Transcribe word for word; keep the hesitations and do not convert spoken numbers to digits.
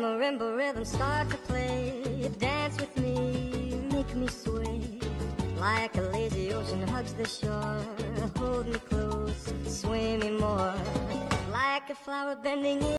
marimba rhythm start to play. Dance with me, make me sway. Like a lazy ocean hugs the shore. Hold me close, sway me more. Like a flower bending in